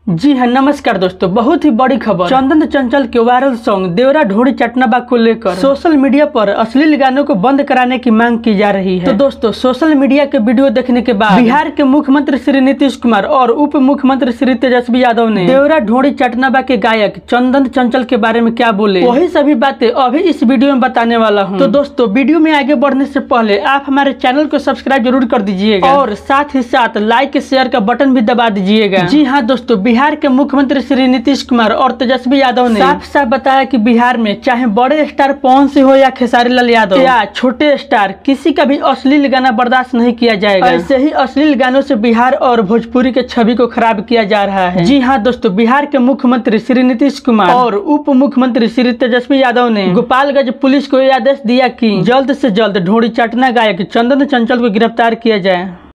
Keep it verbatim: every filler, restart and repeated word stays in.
जी हाँ, नमस्कार दोस्तों। बहुत ही बड़ी खबर, चंदन चंचल के वायरल सॉन्ग देवरा ढोड़ी चटनाबा को लेकर सोशल मीडिया पर अश्लील गानों को बंद कराने की मांग की जा रही है। तो दोस्तों, सोशल मीडिया के वीडियो देखने के बाद बिहार के मुख्यमंत्री श्री नीतीश कुमार और उप मुख्यमंत्री श्री तेजस्वी यादव ने देवरा ढोड़ी चटनाबा के गायक चंदन चंचल के बारे में क्या बोले, वही सभी बातें अभी इस वीडियो में बताने वाला हूँ। तो दोस्तों, वीडियो में आगे बढ़ने से पहले आप हमारे चैनल को सब्सक्राइब जरूर कर दीजिएगा और साथ ही साथ लाइक शेयर का बटन भी दबा दीजिएगा। जी हाँ दोस्तों, बिहार के मुख्यमंत्री श्री नीतीश कुमार और तेजस्वी यादव ने साफ साफ बताया कि बिहार में चाहे बड़े स्टार पवन सिंह हो या खेसारी लाल यादव या छोटे स्टार, किसी का भी अश्लील गाना बर्दाश्त नहीं किया जाएगा। ऐसे ही अश्लील गानों से बिहार और भोजपुरी के छवि को खराब किया जा रहा है। जी हाँ दोस्तों, बिहार के मुख्यमंत्री श्री नीतीश कुमार और उप मुख्यमंत्री श्री तेजस्वी यादव ने गोपालगंज पुलिस को यह आदेश दिया कि जल्द से जल्द ढोड़ी चटना गायक चंदन चंचल को गिरफ्तार किया जाए।